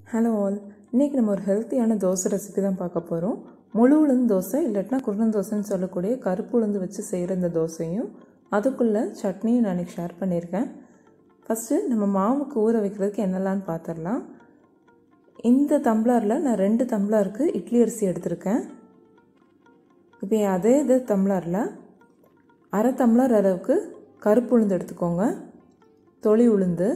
Hello all, இன்றைக்கி நம்ம ஒரு ஹெல்த்தியான தோசை ரெசிபி தான் பார்க்க போகிறோம். முழு உளுந்து தோசை இல்லாட்டினா குருணை தோசைன்னு சொல்லக்கூடிய கருப்பு உளுந்து வச்சு செய்கிற இந்த தோசையும் அதுக்குள்ளே சட்னியும் நான் இன்றைக்கி ஷேர் பண்ணியிருக்கேன். ஃபஸ்ட்டு நம்ம மாவுக்கு ஊற வைக்கிறதுக்கு என்னெல்லாம்னு பார்த்துடலாம். இந்த டம்ளரில் நான் 2 டம்ளருக்கு இட்லி அரிசி எடுத்திருக்கேன். இப்போ அதே டம்ளரில் அரை டம்ளர் அளவுக்கு கருப்பு உளுந்து எடுத்துக்கோங்க. தொளி உளுந்து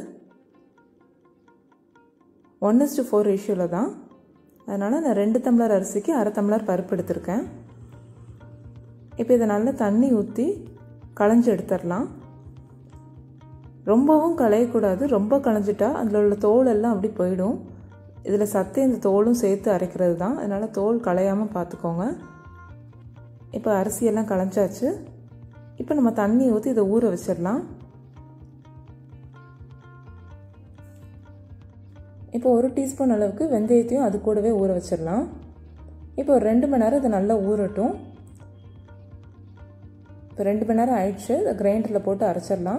1:4 ரேஷியோவில் தான். அதனால் நான் 2 டம்ளர் அரிசிக்கு அரை டம்ளர் பருப்பு எடுத்திருக்கேன். இப்போ இதை நல்லா தண்ணி ஊற்றி களைஞ்சி எடுத்துடலாம். ரொம்பவும் களையக்கூடாது. ரொம்ப களைஞ்சிட்டா அதில் உள்ள தோல் எல்லாம் அப்படி போயிடும். இதில் சத்து இந்த தோலும் சேர்த்து அரைக்கிறது தான். அதனால் தோல் களையாமல் பார்த்துக்கோங்க. இப்போ அரிசியெல்லாம் களைஞ்சாச்சு. இப்போ நம்ம தண்ணி ஊற்றி இதை ஊற வச்சிடலாம். இப்போ 1 டீஸ்பூன் அளவுக்கு வெந்தயத்தையும் அது கூடவே ஊற வச்சிடலாம். இப்போ ஒரு 2 மணி நேரம் இதை நல்லா ஊறட்டும். இப்போ 2 மணி நேரம் ஆயிடுச்சு. இதை கிரைண்டரில் போட்டு அரைச்சிடலாம்.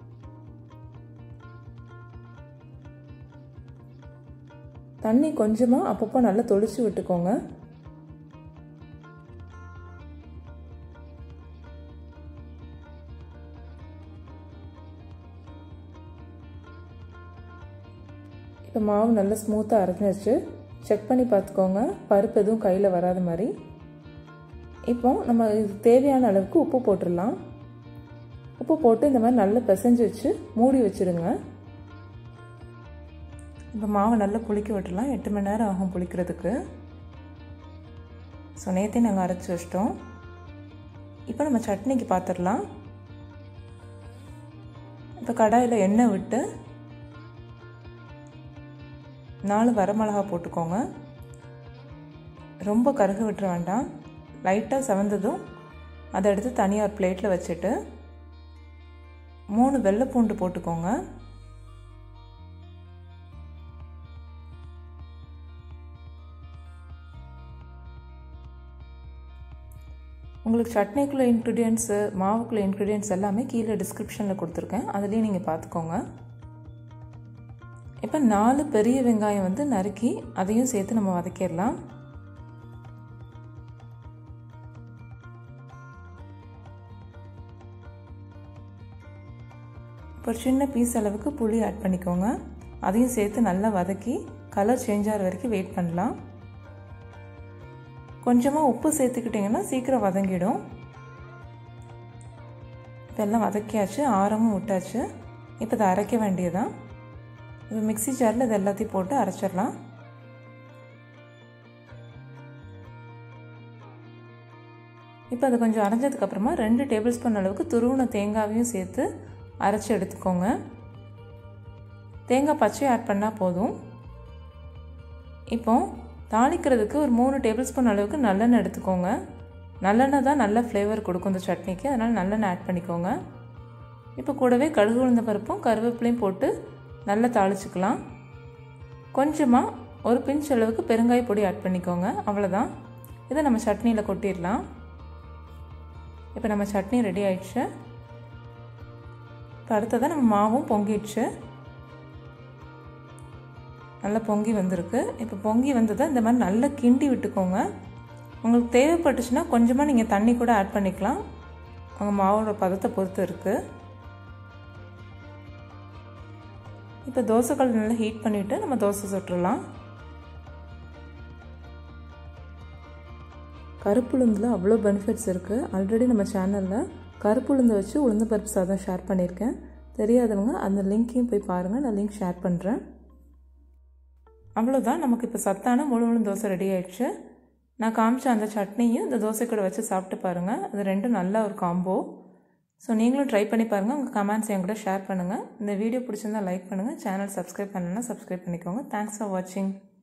தண்ணி கொஞ்சமாக அப்பப்போ நல்லா தொளிச்சு விட்டுக்கோங்க. இப்போ மாவு நல்லா ஸ்மூத்தாக அரைஞ்சிச்சு. செக் பண்ணி பார்த்துக்கோங்க, பருப்பு எதுவும் கையில் வராத மாதிரி. இப்போ நம்ம இது தேவையான அளவுக்கு உப்பு போட்டுடலாம். உப்பு போட்டு இந்த மாதிரி நல்லா பிசைஞ்சு வச்சு மூடி வச்சுருங்க. இப்போ மாவை நல்லா புளிக்க விட்டுடலாம். 8 மணி நேரம் ஆகும் புளிக்கிறதுக்கு. ஸோ நேற்றே நாங்கள் அரைச்சி வச்சிட்டோம். இப்போ நம்ம சட்னிக்கு பார்த்துடலாம். இப்போ கடாயில் எண்ணெய் விட்டு 4 வரமிளகா போட்டுக்கோங்க. ரொம்ப கருக விட்டுற வேண்டாம். லைட்டாக செவந்ததும் அதை எடுத்து தனியாக ஒரு பிளேட்டில் வச்சுட்டு 3 வெள்ளை பூண்டு போட்டுக்கோங்க. உங்களுக்கு சட்னிக்குள்ள இன்க்ரீடியன்ட்ஸு, மாவுக்குள்ள இன்க்ரீடியன்ட்ஸ் எல்லாமே கீழே டிஸ்கிரிப்ஷனில் கொடுத்துருக்கேன். அதுலேயும் நீங்கள் பார்த்துக்கோங்க. இப்போ 4 பெரிய வெங்காயம் வந்து நறுக்கி அதையும் சேர்த்து நம்ம வதக்கிடலாம். இப்போ ஒரு சின்ன பீஸ் அளவுக்கு புளி ஆட் பண்ணிக்கோங்க. அதையும் சேர்த்து நல்லா வதக்கி கலர் சேஞ்ச் ஆகிற வரைக்கும் வெயிட் பண்ணலாம். கொஞ்சமாக உப்பு சேர்த்துக்கிட்டிங்கன்னா சீக்கிரம் வதங்கிடும். இதெல்லாம் வதக்கியாச்சு, ஆரமும் விட்டாச்சு. இப்போ இதை அரைக்க வேண்டியதான். இப்போ மிக்ஸி ஜாரில் இது எல்லாத்தையும் போட்டு அரைச்சிடலாம். இப்போ அது கொஞ்சம் அரைஞ்சதுக்கப்புறமா 2 டேபிள் ஸ்பூன் அளவுக்கு துருவின தேங்காவையும் சேர்த்து அரைச்சி எடுத்துக்கோங்க. தேங்காய் பச்சையை ஆட் பண்ணால் போதும். இப்போ தாளிக்கிறதுக்கு ஒரு 3 டேபிள் ஸ்பூன் அளவுக்கு நல்லெண்ணெய் எடுத்துக்கோங்க. நல்லெண்ணெய் தான் நல்ல ஃப்ளேவர் கொடுக்கும் இந்த சட்னிக்கு. அதனால் நல்லெண்ணெய் ஆட் பண்ணிக்கோங்க. இப்போ கூடவே கடுகு உளுந்த பருப்பும் கருவேப்பிலையும் போட்டு நல்லா தாளிச்சுக்கலாம். கொஞ்சமாக ஒரு பிஞ்ச் அளவுக்கு பெருங்காய பொடி ஆட் பண்ணிக்கோங்க. அவ்வளோதான். இதை நம்ம சட்னியில் கொட்டிடலாம். இப்போ நம்ம சட்னி ரெடி ஆயிடுச்சு. இப்போ அடுத்ததாக நம்ம மாவும் பொங்கிடுச்சு. நல்லா பொங்கி வந்திருக்கு. இப்போ பொங்கி வந்ததை இந்த மாதிரி நல்லா கிண்டி விட்டுக்கோங்க. உங்களுக்கு தேவைப்பட்டுச்சுன்னா கொஞ்சமாக நீங்கள் தண்ணி கூட ஆட் பண்ணிக்கலாம். உங்கள் மாவோட பதத்தை பொறுத்து இருக்குது. இப்போ தோசைக்கல் நல்லா ஹீட் பண்ணிவிட்டு நம்ம தோசை சுட்டுடலாம். கருப்புளுந்தில் அவ்வளோ பெனிஃபிட்ஸ் இருக்குது. ஆல்ரெடி நம்ம சேனலில் கருப்புளுந்தை வச்சு உளுந்து பருப்பு சாதம் ஷேர் பண்ணியிருக்கேன். தெரியாதவங்க அந்த லிங்க்கையும் போய் பாருங்கள். நான் லிங்க் ஷேர் பண்ணுறேன். அவ்வளோதான். நமக்கு இப்போ சத்தான முழு உளுந்து தோசை ரெடி ஆயிடுச்சு. நான் காமிச்ச அந்த சட்னியும் இந்த தோசை கூட வச்சு சாப்பிட்டு பாருங்கள். அது ரெண்டும் நல்ல ஒரு காம்போ. ஸோ நீங்களும் ட்ரை பண்ணி பாருங்கள். உங்கள் கமெண்ட்ஸ் என் கூட ஷேர் பண்ணுங்கள். இந்த வீடியோ பிடிச்சிருந்தால் லைக் பண்ணுங்கள். சேனல் சப்ஸ்கிரைப் பண்ணலைன்னா சப்ஸ்கிரைப் பண்ணிக்கோங்க. தேங்க்ஸ் ஃபார் வாட்சிங்.